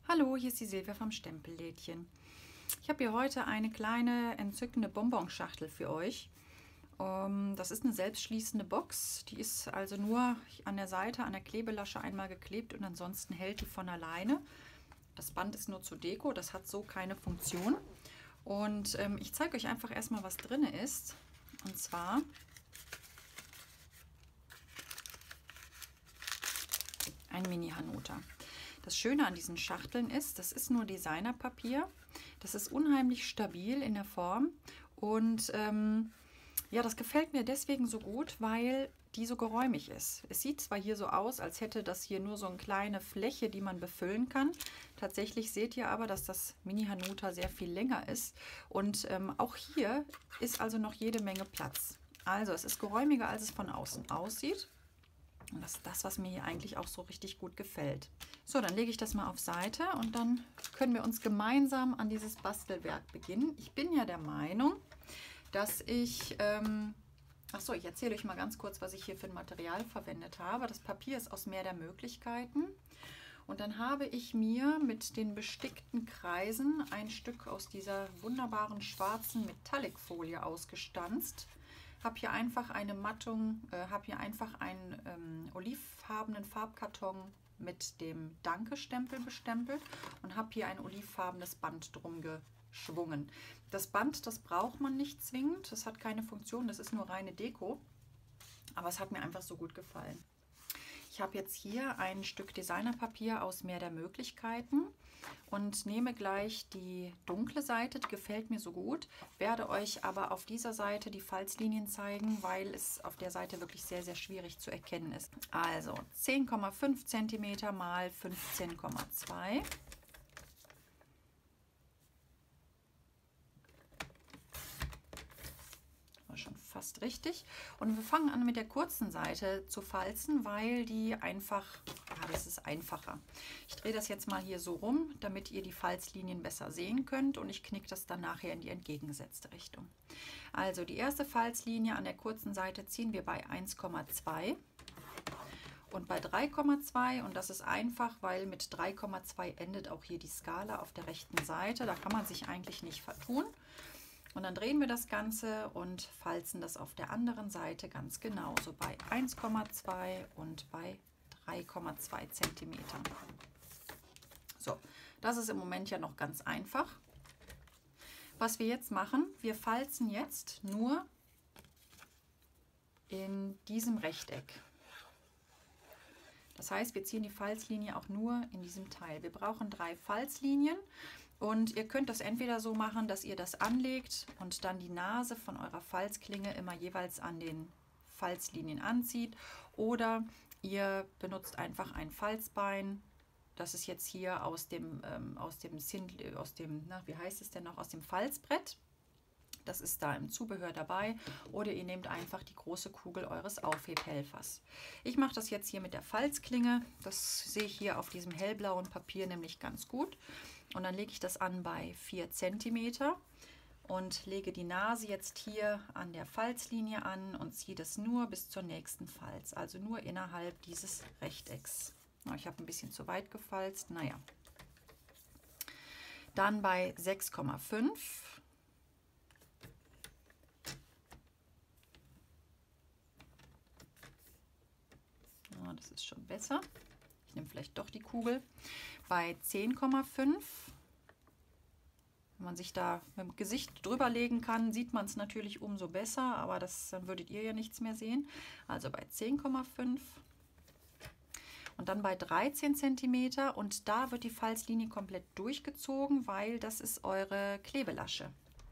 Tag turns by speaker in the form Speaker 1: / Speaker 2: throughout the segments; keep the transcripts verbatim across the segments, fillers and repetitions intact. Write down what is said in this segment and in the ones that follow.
Speaker 1: Hallo, hier ist die Silvia vom Stempellädchen. Ich habe hier heute eine kleine entzückende Bonbonschachtel für euch. Ähm, das ist eine selbstschließende Box. Die ist also nur an der Seite an der Klebelasche einmal geklebt und ansonsten hält die von alleine. Das Band ist nur zur Deko, das hat so keine Funktion. Und ähm, ich zeige euch einfach erstmal, was drin ist. Und zwar ein Mini-Hanuta. Das Schöne an diesen Schachteln ist, das ist nur Designerpapier. Das ist unheimlich stabil in der Form und ähm, ja, das gefällt mir deswegen so gut, weil die so geräumig ist. Es sieht zwar hier so aus, als hätte das hier nur so eine kleine Fläche, die man befüllen kann. Tatsächlich seht ihr aber, dass das Mini-Hanuta sehr viel länger ist und ähm, auch hier ist also noch jede Menge Platz. Also es ist geräumiger, als es von außen aussieht. Und das ist das, was mir hier eigentlich auch so richtig gut gefällt. So, dann lege ich das mal auf Seite und dann können wir uns gemeinsam an dieses Bastelwerk beginnen. Ich bin ja der Meinung, dass ich... Ähm, Achso, ich erzähle euch mal ganz kurz, was ich hier für ein Material verwendet habe. Das Papier ist aus Meer der Möglichkeiten. Und dann habe ich mir mit den bestickten Kreisen ein Stück aus dieser wunderbaren schwarzen Metallicfolie ausgestanzt. Habe hier einfach eine Mattung, äh, habe hier einfach einen ähm, olivfarbenen Farbkarton mit dem Danke-Stempel bestempelt und habe hier ein olivfarbenes Band drum geschwungen. Das Band, das braucht man nicht zwingend, das hat keine Funktion, das ist nur reine Deko, aber es hat mir einfach so gut gefallen. Ich habe jetzt hier ein Stück Designerpapier aus Meer der Möglichkeiten und nehme gleich die dunkle Seite, die gefällt mir so gut, werde euch aber auf dieser Seite die Falzlinien zeigen, weil es auf der Seite wirklich sehr, sehr schwierig zu erkennen ist. Also zehn Komma fünf Zentimeter mal fünfzehn Komma zwei. Schon fast richtig. Und wir fangen an mit der kurzen Seite zu falzen, weil die einfach, ja, das ist einfacher. Ich drehe das jetzt mal hier so rum, damit ihr die Falzlinien besser sehen könnt und ich knicke das dann nachher in die entgegengesetzte Richtung. Also die erste Falzlinie an der kurzen Seite ziehen wir bei eins Komma zwei und bei drei Komma zwei, und das ist einfach, weil mit drei Komma zwei endet auch hier die Skala auf der rechten Seite. Da kann man sich eigentlich nicht vertun. Und dann drehen wir das Ganze und falzen das auf der anderen Seite ganz genauso bei eins Komma zwei und bei drei Komma zwei Zentimetern. So, das ist im Moment ja noch ganz einfach. Was wir jetzt machen, wir falzen jetzt nur in diesem Rechteck. Das heißt, wir ziehen die Falzlinie auch nur in diesem Teil. Wir brauchen drei Falzlinien. Und ihr könnt das entweder so machen, dass ihr das anlegt und dann die Nase von eurer Falzklinge immer jeweils an den Falzlinien anzieht. Oder ihr benutzt einfach ein Falzbein. Das ist jetzt hier aus dem, ähm, aus dem, aus dem na, wie heißt es denn noch, aus dem Falzbrett. Das ist da im Zubehör dabei. Oder ihr nehmt einfach die große Kugel eures Aufhebhelfers. Ich mache das jetzt hier mit der Falzklinge. Das sehe ich hier auf diesem hellblauen Papier nämlich ganz gut. Und dann lege ich das an bei vier Zentimeter und lege die Nase jetzt hier an der Falzlinie an und ziehe das nur bis zur nächsten Falz, also nur innerhalb dieses Rechtecks. Ich habe ein bisschen zu weit gefalzt, naja. Dann bei sechs Komma fünf. Ja, das ist schon besser. Ich nehme vielleicht doch die Kugel. Bei zehn Komma fünf. Wenn man sich da mit dem Gesicht drüber legen kann, sieht man es natürlich umso besser, aber das, dann würdet ihr ja nichts mehr sehen. Also bei zehn Komma fünf. Und dann bei dreizehn Zentimeter und da wird die Falzlinie komplett durchgezogen, weil das ist eure Klebelasche.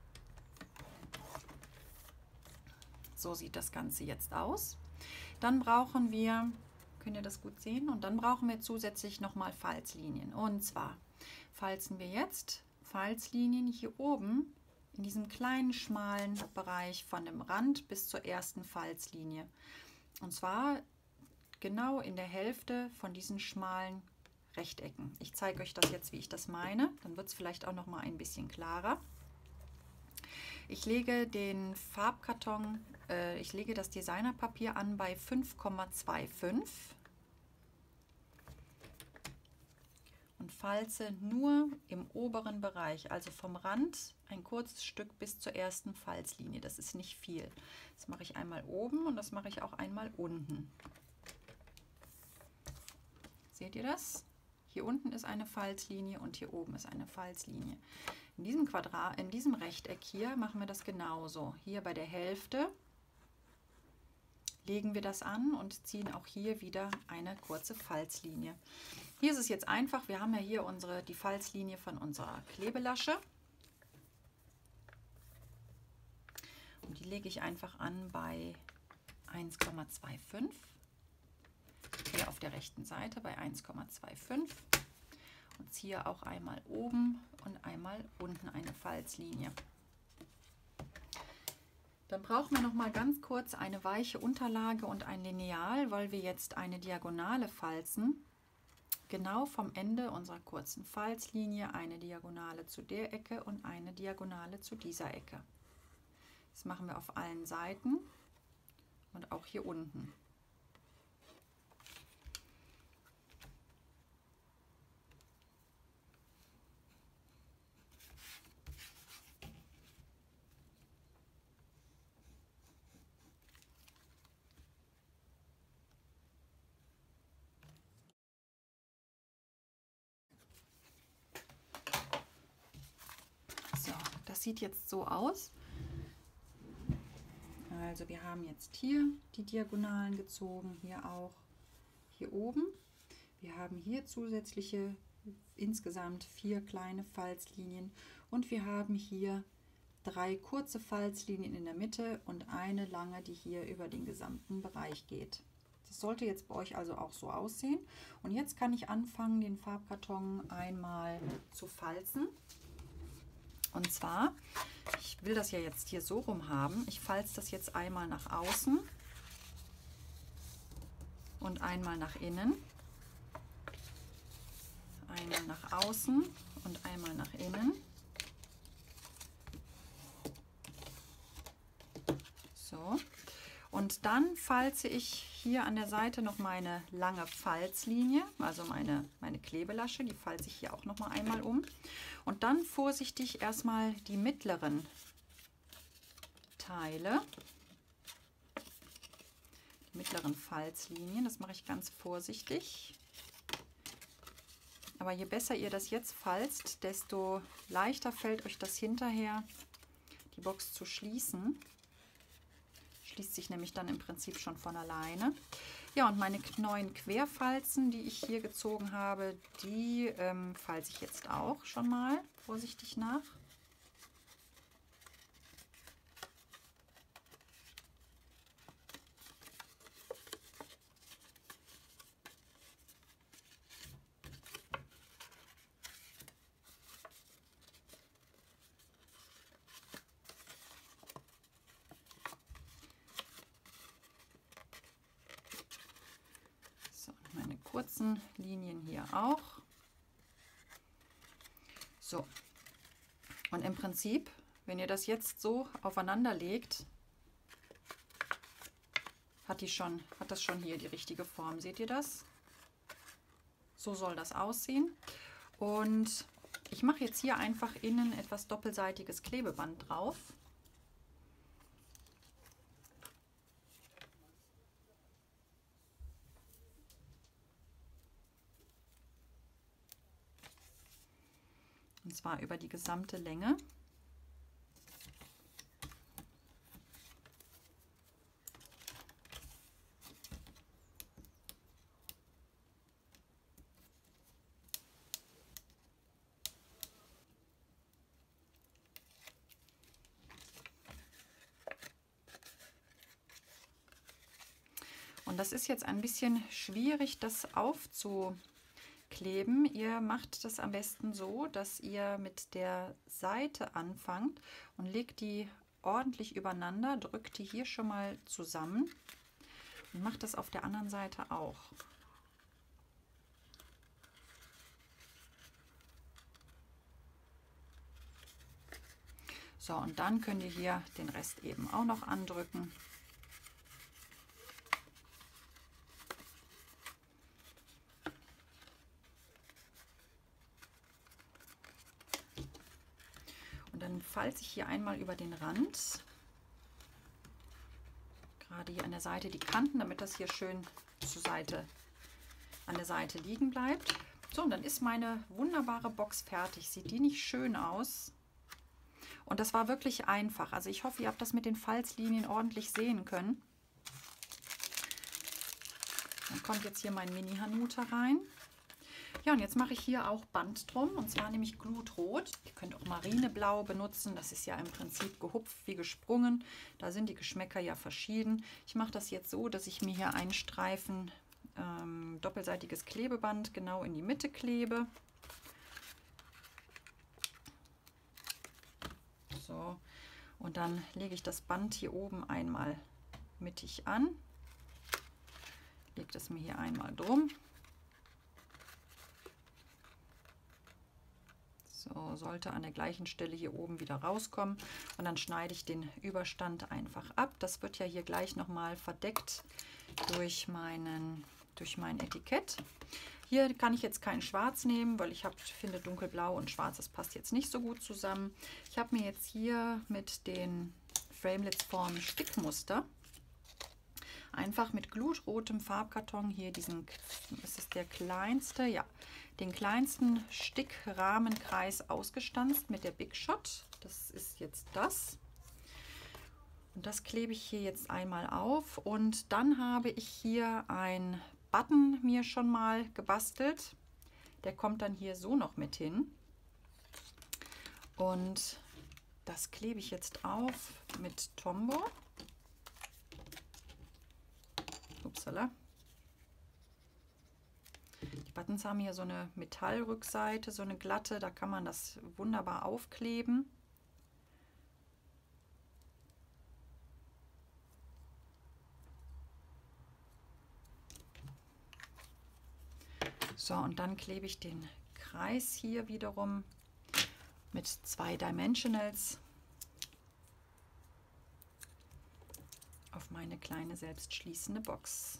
Speaker 1: So sieht das Ganze jetzt aus. Dann brauchen wir... Könnt ihr das gut sehen? Und dann brauchen wir zusätzlich nochmal Falzlinien. Und zwar falzen wir jetzt Falzlinien hier oben in diesem kleinen schmalen Bereich von dem Rand bis zur ersten Falzlinie. Und zwar genau in der Hälfte von diesen schmalen Rechtecken. Ich zeige euch das jetzt, wie ich das meine. Dann wird es vielleicht auch noch mal ein bisschen klarer. Ich lege den Farbkarton, äh, ich lege das Designerpapier an bei fünf Komma fünfundzwanzig und falze nur im oberen Bereich, also vom Rand ein kurzes Stück bis zur ersten Falzlinie. Das ist nicht viel. Das mache ich einmal oben und das mache ich auch einmal unten. Seht ihr das? Hier unten ist eine Falzlinie und hier oben ist eine Falzlinie. In diesem Quadrat, in diesem Rechteck hier machen wir das genauso. Hier bei der Hälfte legen wir das an und ziehen auch hier wieder eine kurze Falzlinie. Hier ist es jetzt einfach, wir haben ja hier unsere, die Falzlinie von unserer Klebelasche. Und die lege ich einfach an bei eins Komma fünfundzwanzig. Hier auf der rechten Seite bei eins Komma fünfundzwanzig und ziehe auch einmal oben und einmal unten eine Falzlinie. Dann brauchen wir noch mal ganz kurz eine weiche Unterlage und ein Lineal, weil wir jetzt eine Diagonale falzen. Genau vom Ende unserer kurzen Falzlinie eine Diagonale zu der Ecke und eine Diagonale zu dieser Ecke. Das machen wir auf allen Seiten und auch hier unten. So, das sieht jetzt so aus. Also wir haben jetzt hier die Diagonalen gezogen, hier auch, hier oben. Wir haben hier zusätzliche insgesamt vier kleine Falzlinien und wir haben hier drei kurze Falzlinien in der Mitte und eine lange, die hier über den gesamten Bereich geht. Das sollte jetzt bei euch also auch so aussehen. Und jetzt kann ich anfangen, den Farbkarton einmal zu falzen. Und zwar, ich will das ja jetzt hier so rum haben, ich falze das jetzt einmal nach außen und einmal nach innen, einmal nach außen und einmal nach innen. So, und dann falze ich hier an der Seite noch meine lange Falzlinie, also meine, meine Klebelasche, die falze ich hier auch noch mal einmal um. Und dann vorsichtig erstmal die mittleren Teile, die mittleren Falzlinien, das mache ich ganz vorsichtig. Aber je besser ihr das jetzt falzt, desto leichter fällt euch das hinterher, die Box zu schließen. Schließt sich nämlich dann im Prinzip schon von alleine. Ja, und meine neuen Querfalzen, die ich hier gezogen habe, die ähm, falze ich jetzt auch schon mal vorsichtig nach. Kurzen Linien hier auch. So, und im Prinzip, wenn ihr das jetzt so aufeinander legt, hat, die schon, hat das schon hier die richtige Form. Seht ihr das? So soll das aussehen. Und ich mache jetzt hier einfach innen etwas doppelseitiges Klebeband drauf. Und zwar über die gesamte Länge. Und das ist jetzt ein bisschen schwierig, das aufzukleben. Ihr macht das am besten so, dass ihr mit der Seite anfangt und legt die ordentlich übereinander, drückt die hier schon mal zusammen und macht das auf der anderen Seite auch. So, und dann könnt ihr hier den Rest eben auch noch andrücken. Und dann falze ich hier einmal über den Rand, gerade hier an der Seite die Kanten, damit das hier schön zur Seite, an der Seite liegen bleibt. So, und dann ist meine wunderbare Box fertig. Sieht die nicht schön aus? Und das war wirklich einfach. Also ich hoffe, ihr habt das mit den Falzlinien ordentlich sehen können. Dann kommt jetzt hier mein Mini-Hanuta rein. Ja, und jetzt mache ich hier auch Band drum, und zwar nämlich Glutrot. Ihr könnt auch Marineblau benutzen, das ist ja im Prinzip gehupft wie gesprungen. Da sind die Geschmäcker ja verschieden. Ich mache das jetzt so, dass ich mir hier einen Streifen ähm, doppelseitiges Klebeband genau in die Mitte klebe. So, und dann lege ich das Band hier oben einmal mittig an. Lege das mir hier einmal drum. So, sollte an der gleichen Stelle hier oben wieder rauskommen. Und dann schneide ich den Überstand einfach ab. Das wird ja hier gleich nochmal verdeckt durch, meinen, durch mein Etikett. Hier kann ich jetzt kein Schwarz nehmen, weil ich hab, finde dunkelblau und schwarz, das passt jetzt nicht so gut zusammen. Ich habe mir jetzt hier mit den Framelits Form Stickmuster einfach mit glutrotem Farbkarton hier diesen, ist es der kleinste, ja, den kleinsten Stickrahmenkreis ausgestanzt mit der Big Shot. Das ist jetzt das. Und das klebe ich hier jetzt einmal auf. Und dann habe ich hier ein Button mir schon mal gebastelt. Der kommt dann hier so noch mit hin. Und das klebe ich jetzt auf mit Tombow. Upsala. Die Buttons haben hier so eine Metallrückseite, so eine glatte, da kann man das wunderbar aufkleben. So, und dann klebe ich den Kreis hier wiederum mit zwei Dimensionals auf meine kleine selbstschließende Box.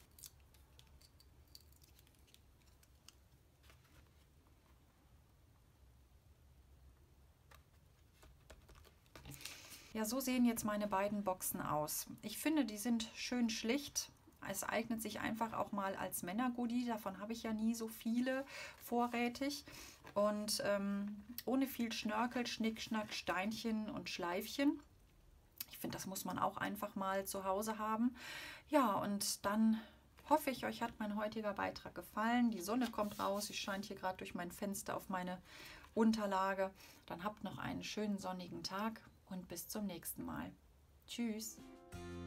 Speaker 1: Ja, so sehen jetzt meine beiden Boxen aus. Ich finde, die sind schön schlicht. Es eignet sich einfach auch mal als Männergoodie. Davon habe ich ja nie so viele vorrätig. Und ähm, ohne viel Schnörkel, Schnick, Schnack, Steinchen und Schleifchen. Ich finde, das muss man auch einfach mal zu Hause haben. Ja, und dann hoffe ich, euch hat mein heutiger Beitrag gefallen. Die Sonne kommt raus. Sie scheint hier gerade durch mein Fenster auf meine Unterlage. Dann habt noch einen schönen sonnigen Tag und bis zum nächsten Mal. Tschüss.